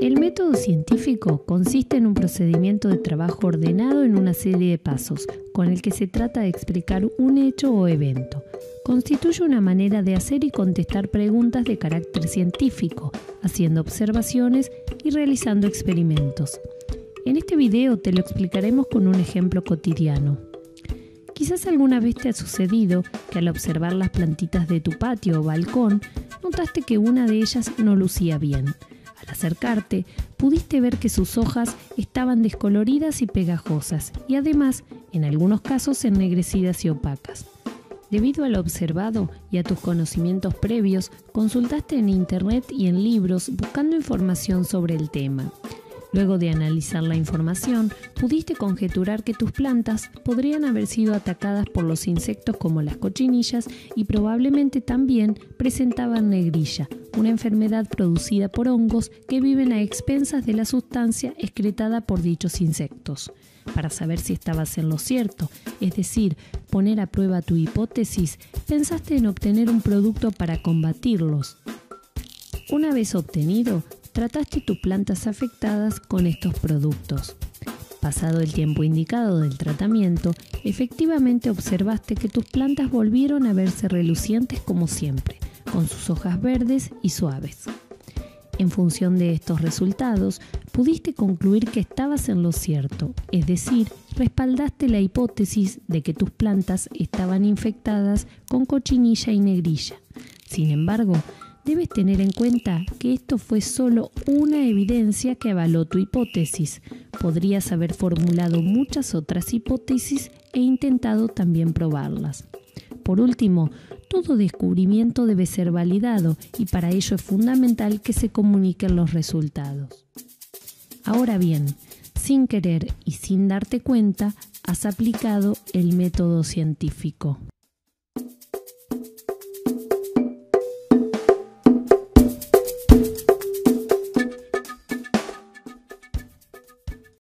El método científico consiste en un procedimiento de trabajo ordenado en una serie de pasos, con el que se trata de explicar un hecho o evento. Constituye una manera de hacer y contestar preguntas de carácter científico, haciendo observaciones y realizando experimentos. En este video te lo explicaremos con un ejemplo cotidiano. Quizás alguna vez te ha sucedido que al observar las plantitas de tu patio o balcón, notaste que una de ellas no lucía bien. Al acercarte, pudiste ver que sus hojas estaban descoloridas y pegajosas y además, en algunos casos, ennegrecidas y opacas. Debido a lo observado y a tus conocimientos previos, consultaste en internet y en libros buscando información sobre el tema. Luego de analizar la información, pudiste conjeturar que tus plantas podrían haber sido atacadas por los insectos como las cochinillas y probablemente también presentaban negrilla, una enfermedad producida por hongos que viven a expensas de la sustancia excretada por dichos insectos. Para saber si estabas en lo cierto, es decir, poner a prueba tu hipótesis, pensaste en obtener un producto para combatirlos. Una vez obtenido, trataste tus plantas afectadas con estos productos. Pasado el tiempo indicado del tratamiento, efectivamente observaste que tus plantas volvieron a verse relucientes como siempre, con sus hojas verdes y suaves. En función de estos resultados, pudiste concluir que estabas en lo cierto, es decir, respaldaste la hipótesis de que tus plantas estaban infectadas con cochinilla y negrilla. Sin embargo, debes tener en cuenta que esto fue solo una evidencia que avaló tu hipótesis. Podrías haber formulado muchas otras hipótesis e intentado también probarlas. Por último, todo descubrimiento debe ser validado y para ello es fundamental que se comuniquen los resultados. Ahora bien, sin querer y sin darte cuenta, has aplicado el método científico.